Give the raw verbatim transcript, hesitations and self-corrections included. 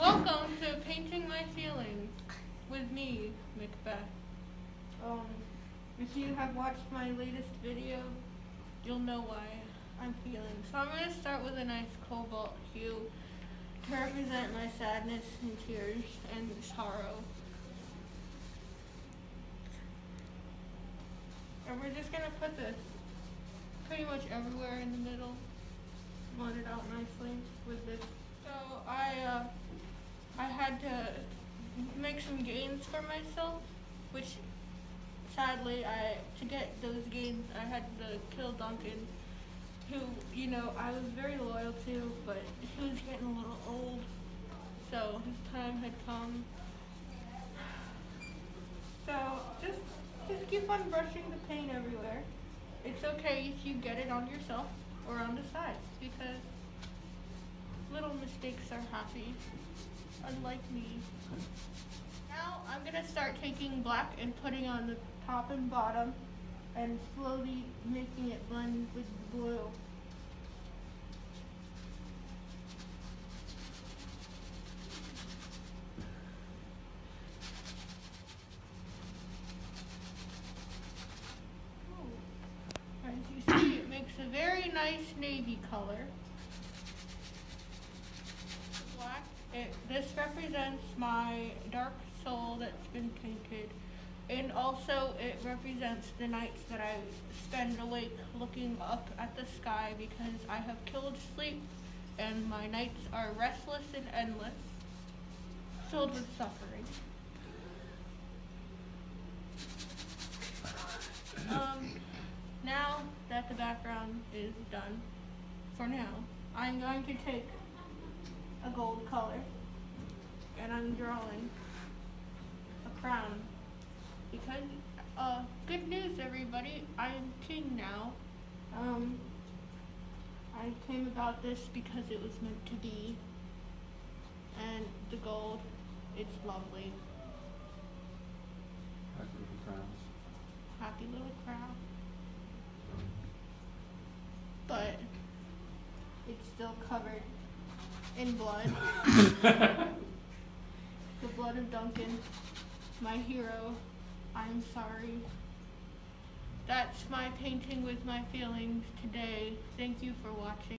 Welcome to Painting My Feelings with me, Macbeth. Um, if you have watched my latest video, you'll know why I'm feeling. So I'm going to start with a nice cobalt hue to represent my sadness and tears and sorrow. And we're just going to put this pretty much everywhere in the middle. Blend it out nicely with this. So I, uh, I had to make some gains for myself, which sadly, I to get those gains, I had to kill Duncan, who, you know, I was very loyal to, but he was getting a little old, so his time had come. So just, just keep on brushing the paint everywhere. It's okay if you get it on yourself or on the sides, because little mistakes are happy, unlike me. Now I'm gonna start taking black and putting on the top and bottom and slowly making it blend with blue. As you see, it makes a very nice navy color. Black, it, this represents my dark soul that's been painted, and also it represents the nights that I spend awake looking up at the sky because I have killed sleep and my nights are restless and endless, filled with suffering. Um, now that the background is done, for now, I'm going to take a gold color and I'm drawing a crown because, uh, good news everybody, I am king now. Um, I came about this because it was meant to be, and the gold, it's lovely. Happy little crowns. Happy little crown. But it's still covered in blood. The blood of Duncan, my hero. I'm sorry. That's my painting with my feelings today. Thank you for watching.